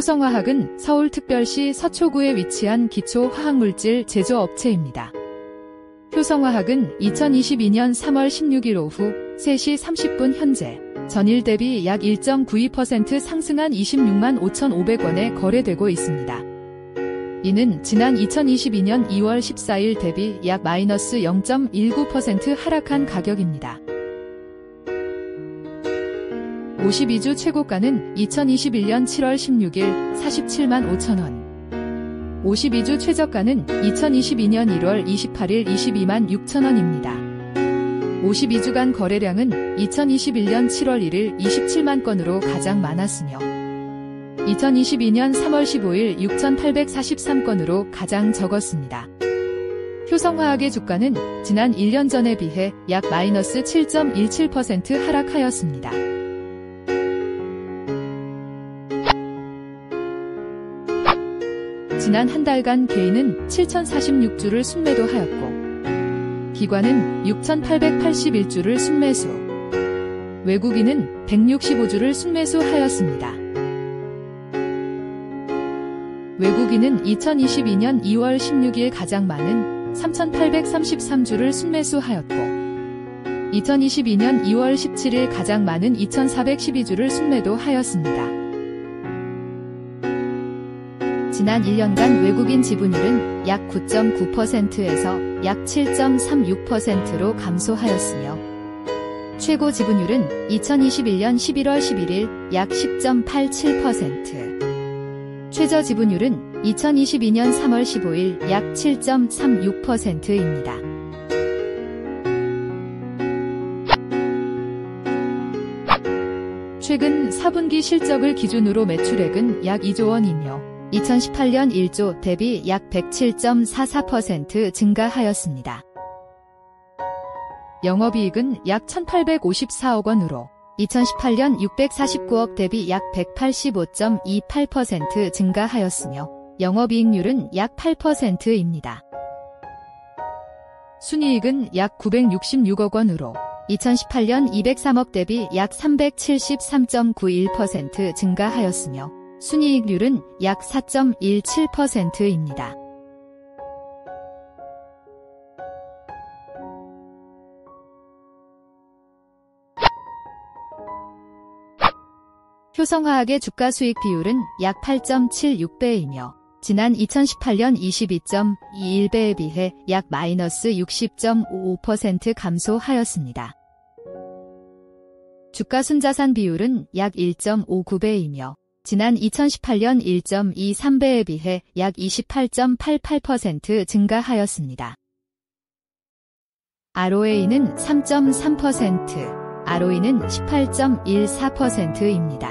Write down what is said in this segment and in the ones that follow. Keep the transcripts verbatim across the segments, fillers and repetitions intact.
효성화학은 서울특별시 서초구에 위치한 기초화학물질 제조업체입니다. 효성화학은 이천이십이 년 삼월 십육일 오후 세 시 삼십 분 현재 전일 대비 약 일 점 구이 퍼센트 상승한 이십육만 오천오백 원에 거래되고 있습니다. 이는 지난 이천이십이 년 이월 십사일 대비 약 마이너스 영 점 일구 퍼센트 하락한 가격입니다. 오십이 주 최고가는 이천이십일 년 칠월 십육일 사십칠만 오천 원, 오십이 주 최저가는 이천이십이 년 일월 이십팔일 이십이만 육천 원입니다. 오십이 주간 거래량은 이천이십일 년 칠월 일일 이십칠만 건으로 가장 많았으며 이천이십이 년 삼월 십오일 육천팔백사십삼 건으로 가장 적었습니다. 효성화학의 주가는 지난 일 년 전에 비해 약 마이너스 칠 점 일칠 퍼센트 하락하였습니다. 지난 한 달간 개인은 칠천사십육 주를 순매도하였고 기관은 육천팔백팔십일 주를 순매수, 외국인은 백육십오 주를 순매수하였습니다. 외국인은 이천이십이 년 이월 십육일 가장 많은 삼천팔백삼십삼 주를 순매수하였고 이천이십이 년 이월 십칠일 가장 많은 이천사백십이 주를 순매도하였습니다. 지난 일 년간 외국인 지분율은 약 구 점 구 퍼센트에서 약 칠 점 삼육 퍼센트로 감소하였으며 최고 지분율은 이천이십일 년 십일월 십일일 약 십 점 팔칠 퍼센트, 최저 지분율은 이천이십이 년 삼월 십오일 약 칠 점 삼육 퍼센트입니다. 최근 사 분기 실적을 기준으로 매출액은 약 이조 원이며 이천십팔 년 일 조 대비 약 백칠 점 사사 퍼센트 증가하였습니다. 영업이익은 약 천팔백오십사억 원으로 이천십팔 년 육백사십구억 대비 약 백팔십오 점 이팔 퍼센트 증가하였으며 영업이익률은 약 팔 퍼센트입니다. 순이익은 약 구백육십육억 원으로 이천십팔 년 이백삼억 대비 약 삼백칠십삼 점 구일 퍼센트 증가하였으며 순이익률은 약 사 점 일칠 퍼센트입니다. 효성화학의 주가수익 비율은 약 팔 점 칠육 배이며 지난 이천십팔 년 이십이 점 이일 배에 비해 약 마이너스 육십 점 오오 퍼센트 감소하였습니다. 주가순자산 비율은 약 일 점 오구 배이며 지난 이천십팔 년 일 점 이삼 배에 비해 약 이십팔 점 팔팔 퍼센트 증가하였습니다. 알오에이는 삼 점 삼 퍼센트, 알오이는 십팔 점 일사 퍼센트입니다.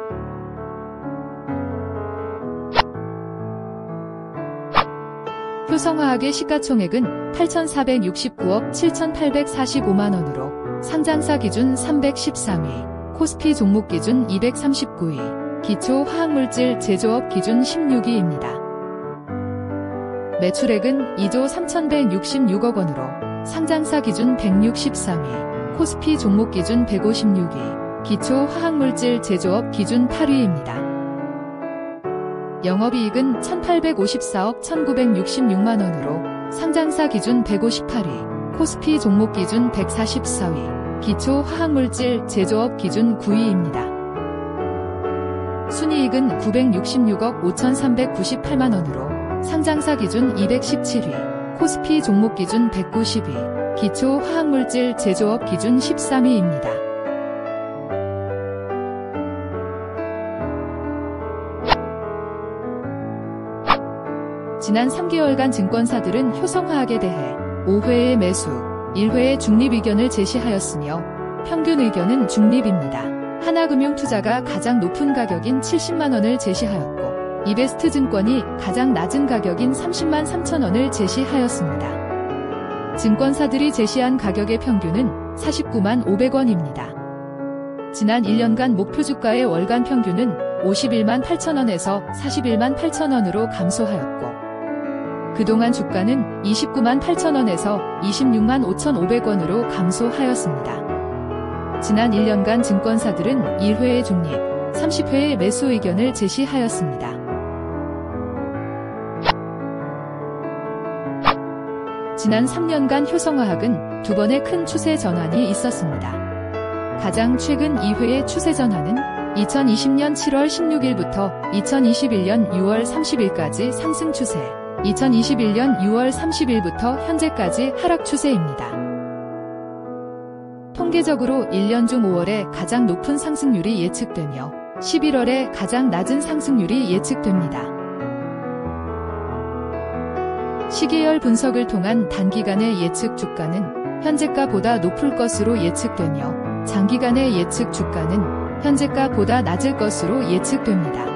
효성화학의 시가총액은 팔천사백육십구억 칠천팔백사십오만 원으로 상장사 기준 삼백십삼 위, 코스피 종목 기준 이백삼십구 위, 기초화학물질 제조업 기준 십육 위입니다. 매출액은 이조 삼천백육십육억 원으로 상장사 기준 백육십삼 위, 코스피 종목 기준 백오십육 위, 기초화학물질 제조업 기준 팔 위입니다. 영업이익은 천팔백오십사억 천구백육십육만 원으로 상장사 기준 백오십팔 위, 코스피 종목 기준 백사십사 위, 기초화학물질 제조업 기준 구 위입니다. 순이익은 구백육십육억 오천삼백구십팔만 원으로 상장사 기준 이백십칠 위, 코스피 종목 기준 백구십 위, 기초화학물질 제조업 기준 십삼 위입니다. 지난 삼 개월간 증권사들은 효성화학에 대해 오 회의 매수, 일 회의 중립 의견을 제시하였으며 평균 의견은 중립입니다. 하나금융투자가 가장 높은 가격인 칠십만 원을 제시하였고 이베스트증권이 가장 낮은 가격인 삼십만 삼천 원을 제시하였습니다. 증권사들이 제시한 가격의 평균은 사십구만 오백 원입니다. 지난 일 년간 목표주가의 월간 평균은 오십일만 팔천 원에서 사십일만 팔천 원으로 감소하였고 그동안 주가는 이십구만 팔천 원에서 이십육만 오천오백 원으로 감소하였습니다. 지난 일 년간 증권사들은 일 회의 중립, 삼십 회의 매수 의견을 제시하였습니다. 지난 삼 년간 효성화학은 두 번의 큰 추세 전환이 있었습니다. 가장 최근 이 회의 추세 전환은 이천이십 년 칠월 십육일부터 이천이십일 년 유월 삼십일까지 상승 추세, 이천이십일 년 유월 삼십일부터 현재까지 하락 추세입니다. 통계적으로 일 년 중 오월에 가장 높은 상승률이 예측되며 십일월에 가장 낮은 상승률이 예측됩니다. 시계열 분석을 통한 단기간의 예측 주가는 현재가보다 높을 것으로 예측되며 장기간의 예측 주가는 현재가보다 낮을 것으로 예측됩니다.